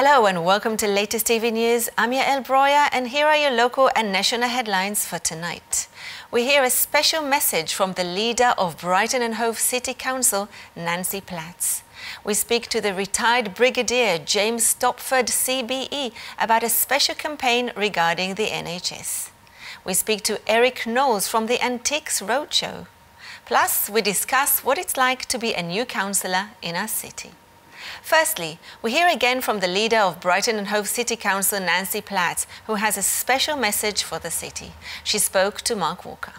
Hello and welcome to Latest TV News. I'm Yael Breuer and here are your local and national headlines for tonight. We hear a special message from the leader of Brighton and Hove City Council, Nancy Platts. We speak to the retired Brigadier James Stopford, CBE, about a special campaign regarding the NHS. We speak to Eric Knowles from the Antiques Roadshow. Plus, we discuss what it's like to be a new councillor in our city. Firstly, we hear again from the leader of Brighton and Hove City Council, Nancy Platts, who has a special message for the city. She spoke to Mark Walker.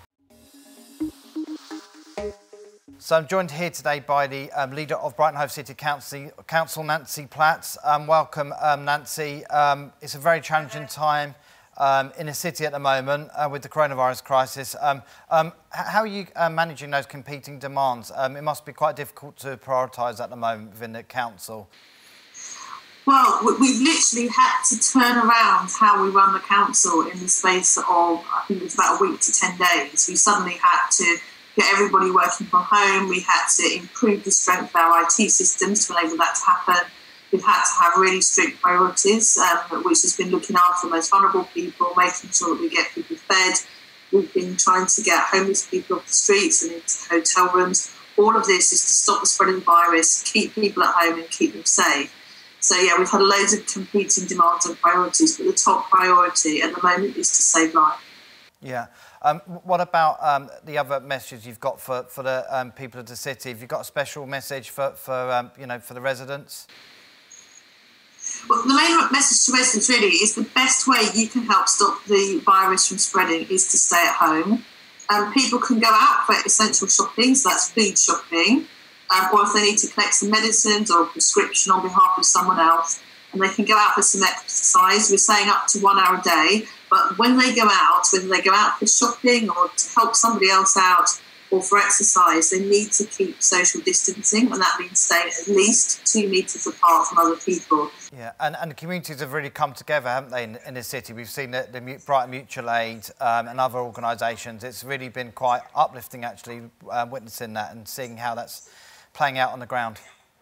So I'm joined here today by the leader of Brighton and Hove City Council, Nancy Platts. Welcome, Nancy. It's a very challenging time in the city at the moment with the coronavirus crisis. How are you managing those competing demands? It must be quite difficult to prioritise at the moment within the council. Well, we've literally had to turn around how we run the council in the space of, I think it's about a week to 10 days. We suddenly had to get everybody working from home. We had to improve the strength of our IT systems to enable that to happen. We've had to have really strict priorities, which has been looking after the most vulnerable people, making sure that we get people fed. We've been trying to get homeless people off the streets and into hotel rooms. All of this is to stop the spread of the virus, keep people at home and keep them safe. So, yeah, we've had loads of competing demands and priorities, but the top priority at the moment is to save life. Yeah. What about the other messages you've got for the people of the city? Have you got a special message for the residents? Well, the main message to residents really is the best way you can help stop the virus from spreading is to stay at home. People can go out for essential shopping, so that's food shopping, or if they need to collect some medicines or a prescription on behalf of someone else, and they can go out for some exercise. We're saying up to 1 hour a day, but when they go out, whether they go out for shopping or to help somebody else out or for exercise, they need to keep social distancing, and that means staying at least 2 metres apart from other people. Yeah, and the communities have really come together, haven't they, in the city? We've seen the Brighton Mutual Aid and other organisations. It's really been quite uplifting, actually, witnessing that and seeing how that's playing out on the ground.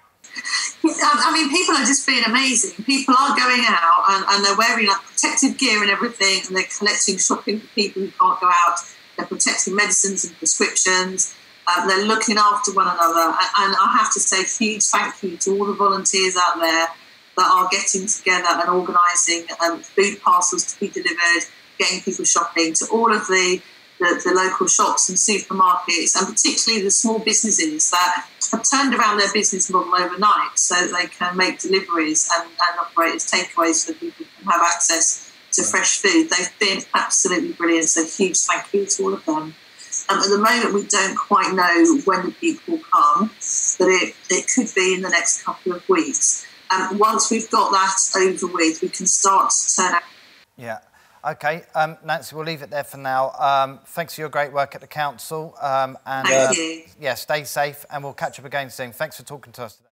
I mean, people are just being amazing. People are going out and they're wearing protective gear and everything, and they're collecting shopping for people who can't go out. They're protecting medicines and prescriptions. They're looking after one another. And I have to say a huge thank you to all the volunteers out there that are getting together and organising food parcels to be delivered, getting people shopping, to all of the local shops and supermarkets, and particularly the small businesses that have turned around their business model overnight so that they can make deliveries and operate as takeaways so people can have access to fresh food. They've been absolutely brilliant, so huge thank you to all of them. At the moment, we don't quite know when the peak will come, but it could be in the next couple of weeks. And once we've got that over with, we can start to turn out. Yeah. OK, Nancy, we'll leave it there for now. Thanks for your great work at the council. Thank you. Yeah, stay safe, and we'll catch up again soon. Thanks for talking to us today.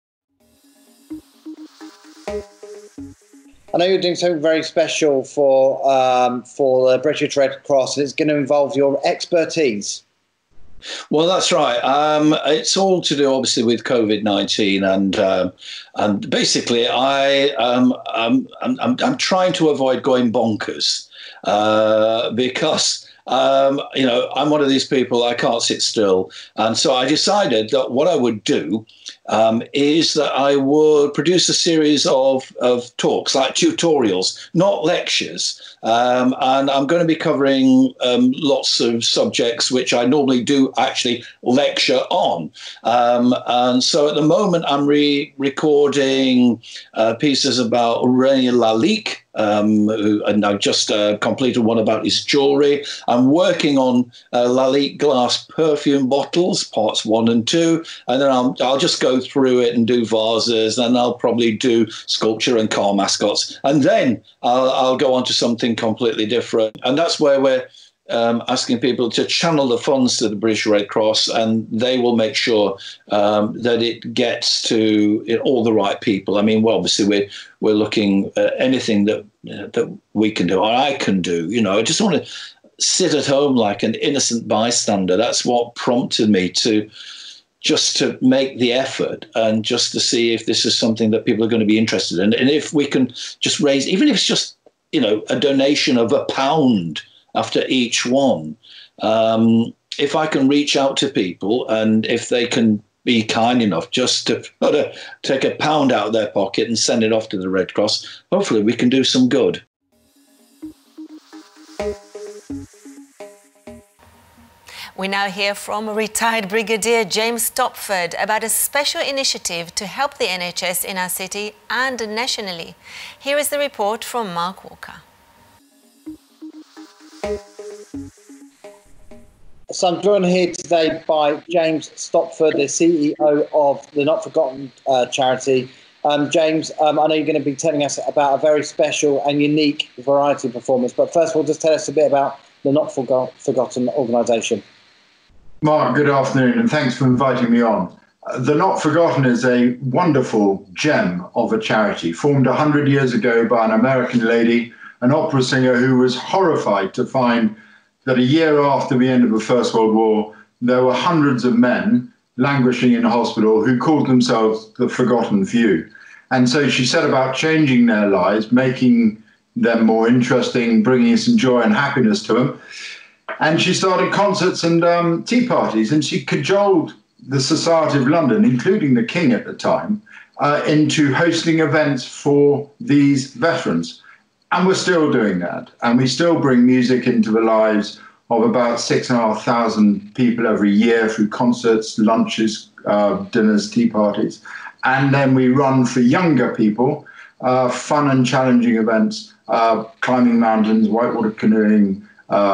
I know you're doing something very special for the British Red Cross, and it's going to involve your expertise. Well, that's right. It's all to do, obviously, with COVID-19, and basically, I'm trying to avoid going bonkers because. I'm one of these people, I can't sit still. And so I decided that what I would do is that I would produce a series of talks, like tutorials, not lectures. And I'm going to be covering lots of subjects which I normally do actually lecture on. And so at the moment, I'm re-recording pieces about René Lalique, and I've just completed one about his jewellery. I'm working on Lalique glass perfume bottles, parts 1 and 2, and then I'll just go through it and do vases, and I'll probably do sculpture and car mascots, and then I'll go on to something completely different. And that's where we're asking people to channel the funds to the British Red Cross, and they will make sure that it gets to all the right people. I mean, well, obviously we're looking at anything that we can do, or I can do. I just want to sit at home like an innocent bystander. That's what prompted me to just to make the effort and just to see if this is something that people are going to be interested in. And if we can just raise, even if it's just, a donation of £1 after each one, if I can reach out to people and if they can be kind enough just to take £1 out of their pocket and send it off to the Red Cross, hopefully we can do some good. We now hear from retired Brigadier James Stopford about a special initiative to help the NHS in our city and nationally. Here is the report from Mark Walker. So I'm joined here today by James Stopford, the CEO of the Not Forgotten charity. James, I know you're going to be telling us about a very special and unique variety performance, but first of all, just tell us a bit about the Not Forgotten organisation. Mark, good afternoon, and thanks for inviting me on. The Not Forgotten is a wonderful gem of a charity formed 100 years ago by an American lady, an opera singer who was horrified to find that a year after the end of the First World War, there were hundreds of men languishing in hospital who called themselves the Forgotten Few. And so she set about changing their lives, making them more interesting, bringing some joy and happiness to them. And she started concerts and tea parties, and she cajoled the Society of London, including the King at the time, into hosting events for these veterans. And we're still doing that. And we still bring music into the lives of about 6,500 people every year through concerts, lunches, dinners, tea parties. And then we run for younger people, fun and challenging events, climbing mountains, whitewater canoeing,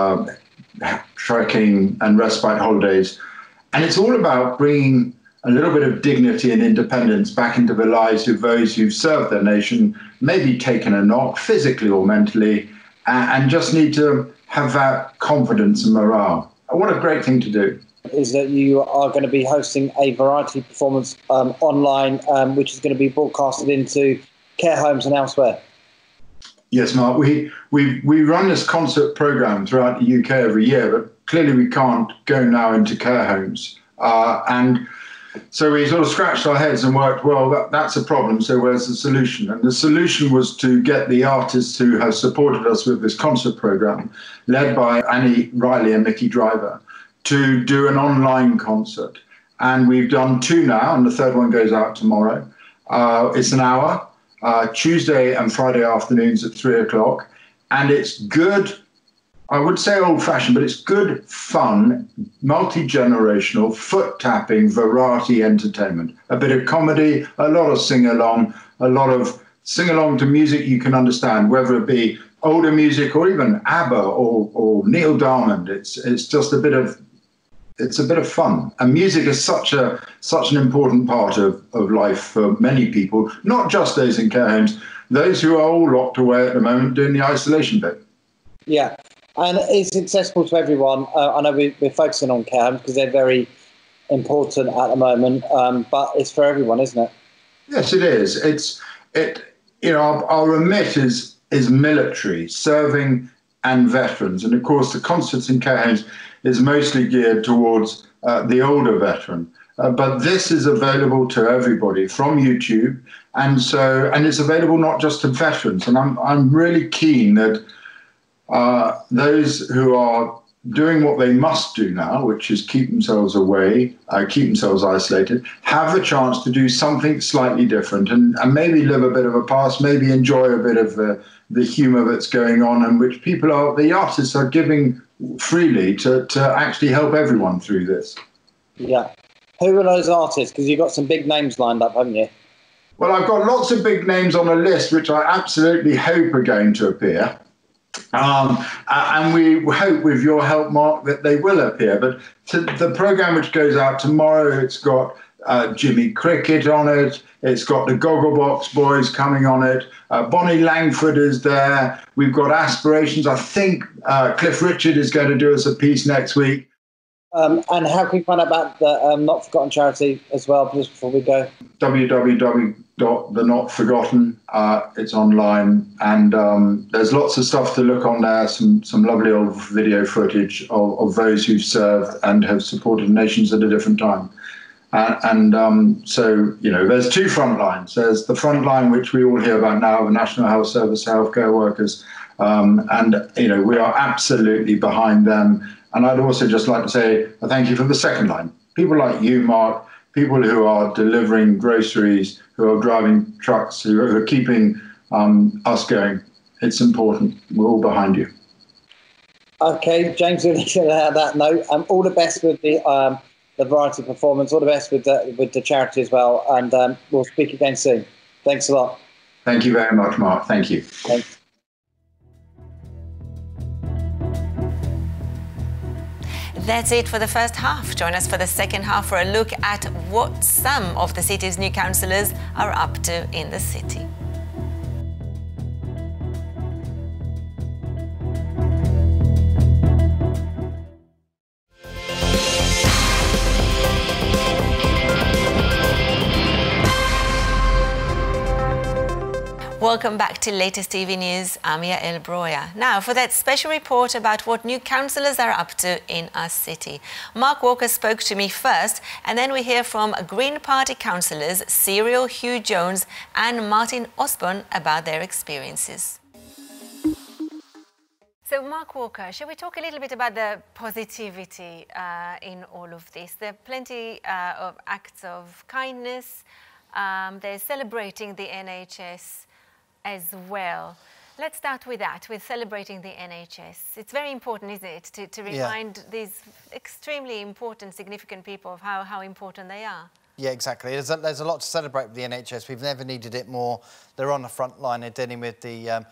trekking and respite holidays. And it's all about bringing a little bit of dignity and independence back into the lives of those who've served their nation, maybe taken a knock physically or mentally, and just need to have that confidence and morale. What a great thing to do. Is that you are going to be hosting a variety performance online, which is going to be broadcasted into care homes and elsewhere. Yes, Mark, we run this concert programme throughout the UK every year, but clearly we can't go now into care homes. And so we sort of scratched our heads and worked, well, that's a problem, so where's the solution? And the solution was to get the artists who have supported us with this concert programme, led by Annie Riley and Mickey Driver, to do an online concert. And we've done 2 now, and the third one goes out tomorrow. It's an hour. Tuesday and Friday afternoons at 3 o'clock. And it's good, I would say old-fashioned, but it's good, fun, multi-generational, foot-tapping, variety entertainment. A bit of comedy, a lot of sing-along, to music you can understand, whether it be older music or even ABBA or Neil Diamond. It's just a bit of fun. And music is such an important part of life for many people, not just those in care homes, those who are all locked away at the moment doing the isolation bit. Yeah, and it's accessible to everyone. I know we're focusing on care homes because they're very important at the moment, but it's for everyone, isn't it? Yes, it is. Our remit is military, serving and veterans. And of course, the concerts in care homes is mostly geared towards the older veteran. But this is available to everybody from YouTube. And it's available not just to veterans. And I'm really keen that those who are doing what they must do now, which is keep themselves away, keep themselves isolated, have a chance to do something slightly different and maybe live a bit of a past, maybe enjoy a bit of the humour that's going on, and which the artists are giving freely to actually help everyone through this. Yeah. Who are those artists? Because you've got some big names lined up, haven't you? Well, I've got lots of big names on a list, which I absolutely hope are going to appear. And we hope, with your help, Mark, that they will appear. But the programme which goes out tomorrow, it's got Jimmy Cricket on it. It's got the Gogglebox Boys coming on it. Bonnie Langford is there. We've got Aspirations. I think Cliff Richard is going to do us a piece next week. And how can we find out about the Not Forgotten charity as well, just before we go? www.thenotforgotten. It's online, and there's lots of stuff to look on there, some lovely old video footage of those who've served and have supported nations at a different time. So, you know, there's two front lines. There's the front line, which we all hear about now, the National Health Service, healthcare workers. You know, we are absolutely behind them. And I'd also just like to say a thank you for the second line. People like you, Mark, people who are delivering groceries, who are driving trucks, who are keeping us going. It's important. We're all behind you. Okay, James, on that note, all the best with the variety performance. All the best with the charity as well, and we'll speak again soon. Thanks a lot. Thank you very much, Mark. Thank you. Thanks. That's it for the first half. Join us for the second half for a look at what some of the city's new councillors are up to in the city. Welcome back to Latest TV News. I'm Yael Breuer. Now, for that special report about what new councillors are up to in our city. Mark Walker spoke to me first, and then we hear from Green Party councillors Siriol, Hugh-Jones and Martin Osborne about their experiences. So, Mark Walker, shall we talk a little bit about the positivity in all of this? There are plenty of acts of kindness. They're celebrating the NHS as well. Let's start with that, with celebrating the NHS. It's very important, isn't it, to remind these extremely important, significant people of how important they are. Yeah, exactly. There's a lot to celebrate with the NHS. We've never needed it more. They're on the front line. They're dealing with the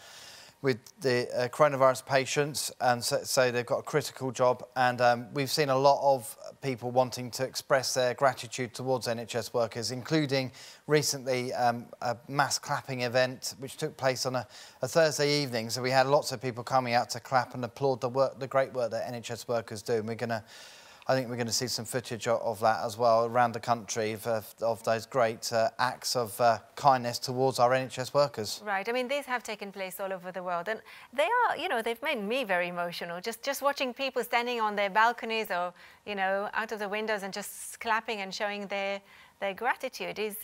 coronavirus patients, and so they've got a critical job. And we've seen a lot of people wanting to express their gratitude towards NHS workers, including recently a mass clapping event which took place on a Thursday evening. So we had lots of people coming out to clap and applaud the great work that NHS workers do. And I think we're going to see some footage of that as well around the country of those great acts of kindness towards our NHS workers. Right. I mean, these have taken place all over the world, and they are, you know, they've made me very emotional. Just watching people standing on their balconies or, you know, out of the windows and just clapping and showing their gratitude is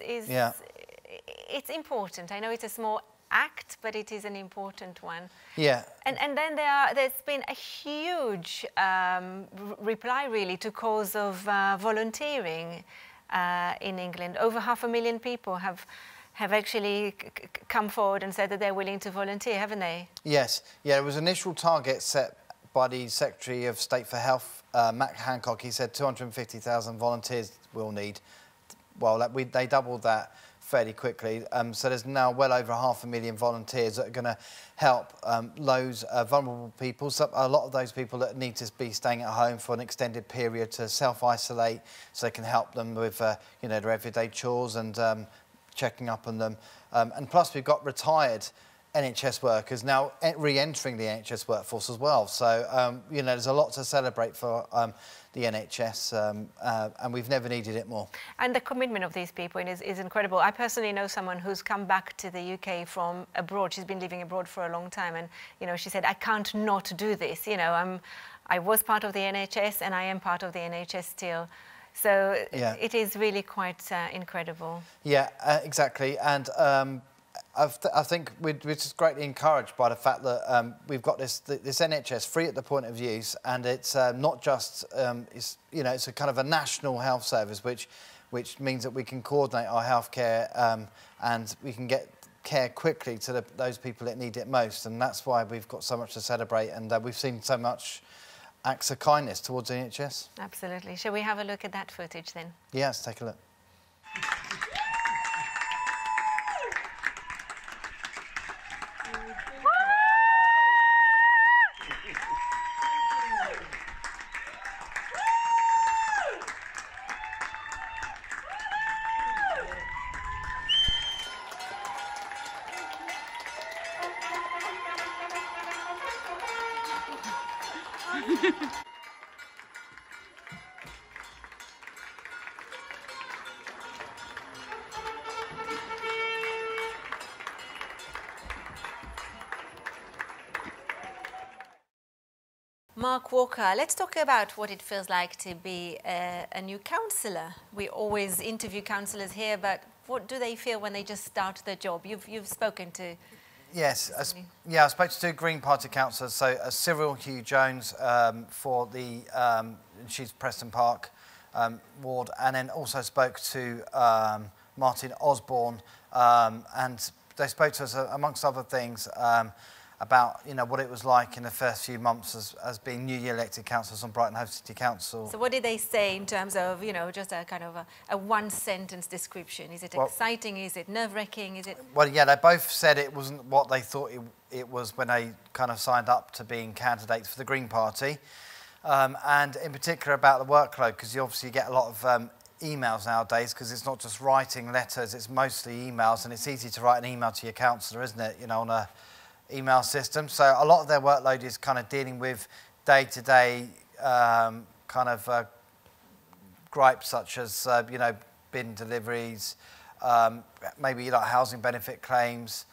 it's important. I know it's a small act, but it is an important one. Yeah. And then there's been a huge reply, really, to calls of volunteering in England. Over 500,000 people have actually come forward and said that they're willing to volunteer, haven't they? Yes. Yeah, it was an initial target set by the Secretary of State for Health, Matt Hancock. He said 250,000 volunteers we'll need. Well, they doubled that fairly quickly. So there's now well over 500,000 volunteers that are going to help those vulnerable people. So a lot of those people that need to be staying at home for an extended period to self-isolate, so they can help them with you know, their everyday chores and checking up on them. And plus we've got retired NHS workers now re-entering the NHS workforce as well. So, you know, there's a lot to celebrate for the NHS, and we've never needed it more. And the commitment of these people is incredible. I personally know someone who's come back to the UK from abroad. She's been living abroad for a long time, and, you know, she said, I can't not do this. You know, I was part of the NHS and I am part of the NHS still. So it is really quite incredible. Yeah, exactly. And I think we're just greatly encouraged by the fact that we've got this NHS free at the point of use, and it's not just it's, you know, it's a kind of a national health service, which means that we can coordinate our healthcare and we can get care quickly to those people that need it most, and that's why we've got so much to celebrate, and we've seen so much acts of kindness towards the NHS. Absolutely. Shall we have a look at that footage then? Yes, take a look. Mark Walker, let's talk about what it feels like to be a new councillor. We always interview councillors here, but what do they feel when they just start their job? You've spoken to... Yes, I spoke to two Green Party councillors, so Siriol Hugh-Jones for the, she's Preston Park ward, and then also spoke to Martin Osborne, and they spoke to us, amongst other things, about what it was like in the first few months as being newly elected councillors on Brighton Hove City Council. So what did they say in terms of just a kind of a one-sentence description? Is it exciting? Is it nerve-wracking? Is it? Well, yeah, they both said it wasn't what they thought it was when they kind of signed up to being candidates for the Green Party, and in particular about the workload, because you obviously get a lot of emails nowadays, because it's not just writing letters, it's mostly emails, and it's easy to write an email to your councillor, isn't it? On a email system. So a lot of their workload is kind of dealing with day-to-day gripes, such as bin deliveries, maybe housing benefit claims,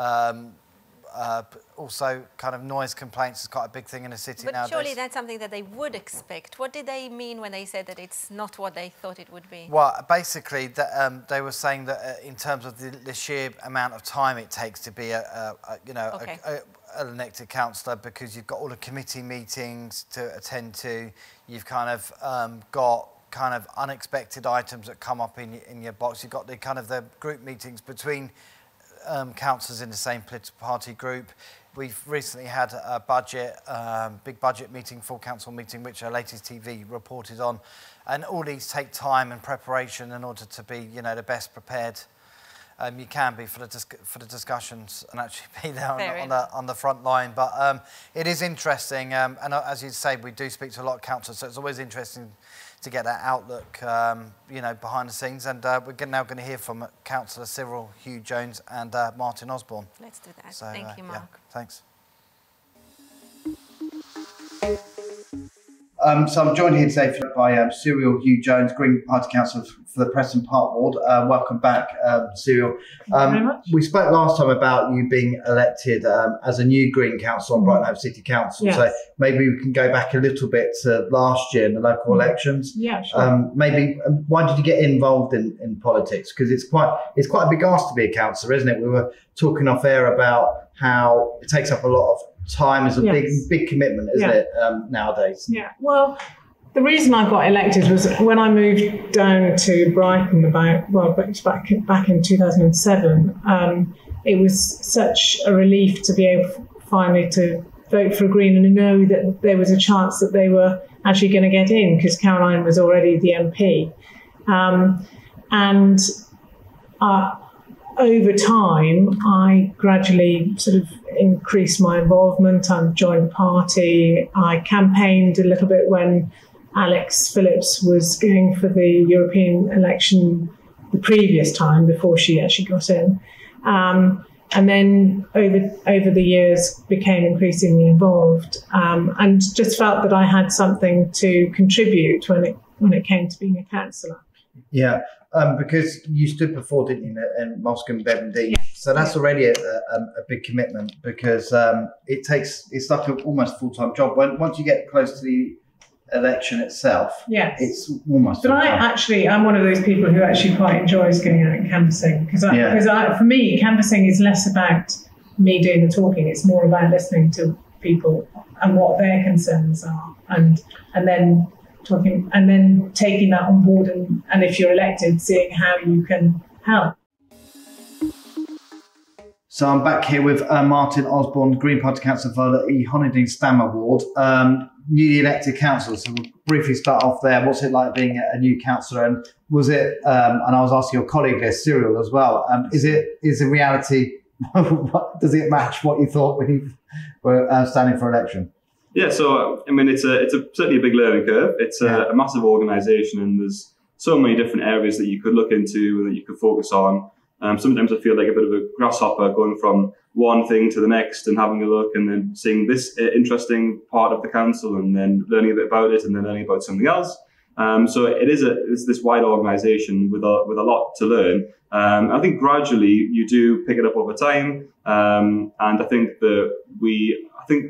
also kind of noise complaints is quite a big thing in the city nowadays. But surely that's something that they would expect. What did they mean when they said that it's not what they thought it would be? Well, basically, they were saying that in terms of the sheer amount of time it takes to be an elected councillor, because you've got all the committee meetings to attend to, you've kind of got kind of unexpected items that come up in your box. You've got the kind of the group meetings between councillors in the same political party group. We've recently had a budget, big budget meeting, full council meeting, which our latest TV reported on, and all these take time and preparation in order to be, the best prepared you can be for the discussions and actually be there on the front line. But it is interesting, and as you say, we do speak to a lot of councillors, so it's always interesting to get that outlook, behind the scenes. And we're now going to hear from Councillor Siriol Hugh-Jones and Martin Osborne. Let's do that. So, thank you, Mark. Yeah, thanks. So I'm joined here today by Siriol Hugh-Jones, Green Party Councillor for the Preston Park ward. Welcome back, Siriol. Thank you very much. We spoke last time about you being elected as a new Green Councillor on Brighton Hove City Council. Yes. So maybe we can go back a little bit to last year in the local elections. Yeah, sure. Maybe why did you get involved in politics? Because it's quite a big ask to be a councillor, isn't it? We were talking off air about how it takes up a lot of time. Is a big commitment, isn't it, nowadays? Yeah. Well, the reason I got elected was when I moved down to Brighton back in 2007. It was such a relief to be able finally to vote for a Green and to know that there was a chance that they were actually going to get in, because Caroline was already the MP, and over time, I gradually sort of increased my involvement. I joined the party. I campaigned a little bit when Alex Phillips was going for the European election the previous time, before she actually got in. And then over the years became increasingly involved, and just felt that I had something to contribute when it came to being a councillor. Yeah. Because you stood before, didn't you, in Moscow and Bevendine? Yes. So that's already a big commitment, because it's like an almost full-time job. Once you get close to the election itself, it's almost. But I'm one of those people who actually quite enjoys going out and canvassing, because for me, canvassing is less about me doing the talking. It's more about listening to people and what their concerns are, and then talking, and then taking that on board, and if you're elected, seeing how you can help. So I'm back here with Martin Osborne, Green Party Councillor for the Honeydean Stammer ward, newly elected councillor. So we'll briefly start off there. What's it like being a new councillor? And was it, and I was asking your colleague there, Siriol, as well, is the reality, does it match what you thought when you were standing for election? Yeah, so I mean, it's certainly a big learning curve. It's a massive organisation, and there's so many different areas that you could look into and that you could focus on. Sometimes I feel like a bit of a grasshopper, going from one thing to the next and having a look, and then seeing this interesting part of the council, and then learning a bit about it, and then learning about something else. So it's this wide organisation with a lot to learn. I think gradually you do pick it up over time, and I think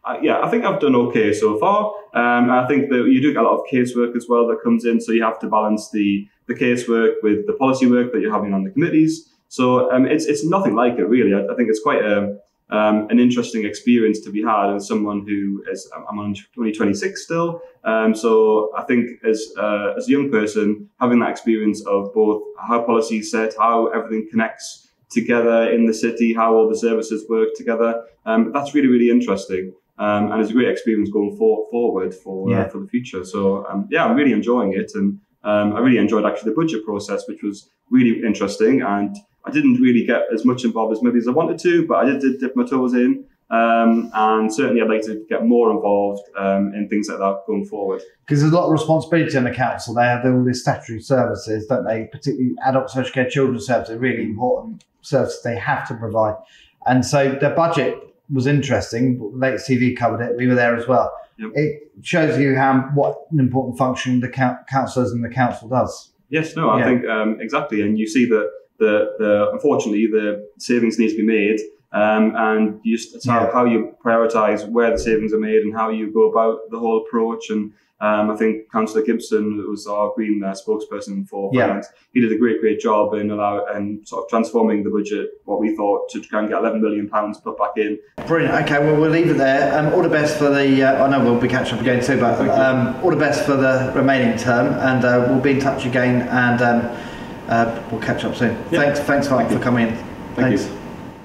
I think I've done okay so far. I think that you do get a lot of casework as well that comes in, so you have to balance the casework with the policy work that you're having on the committees. So it's nothing like it really. I think it's quite an interesting experience to be had as someone who is, I'm only 26 still. So I think as a young person, having that experience of both how policy is set, how everything connects together in the city, how all the services work together, that's really, really interesting. And it's a great experience going forward for the future. So I'm really enjoying it, and I really enjoyed actually the budget process, which was really interesting. And I didn't really get as much involved as maybe as I wanted to, but I did dip my toes in. And certainly I'd like to get more involved in things like that going forward. Because there's a lot of responsibility on the council. They have all these statutory services, don't they? Particularly adult social care, children's services, really important services they have to provide. And so their budget was interesting. Latest TV covered it. We were there as well. Yep. It shows you what an important function the councillors and the council does. Yes, no, I think exactly. And you see that unfortunately the savings need to be made. And just how you prioritise where the savings are made and how you go about the whole approach. And I think Councillor Gibson, who was our Green spokesperson for finance, he did a great job in sort of transforming the budget, what we thought, to try and get £11 million put back in. Brilliant. Okay, well, we'll leave it there. All the best for the, I know we'll be catching up again too, but all the best for the remaining term, and we'll be in touch again, and we'll catch up soon. Yeah. Thanks for coming in. Thank you.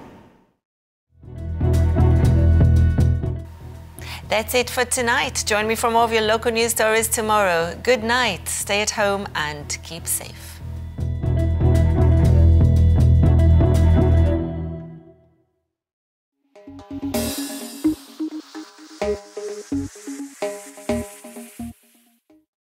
That's it for tonight. Join me for more of your local news stories tomorrow. Good night, stay at home and keep safe.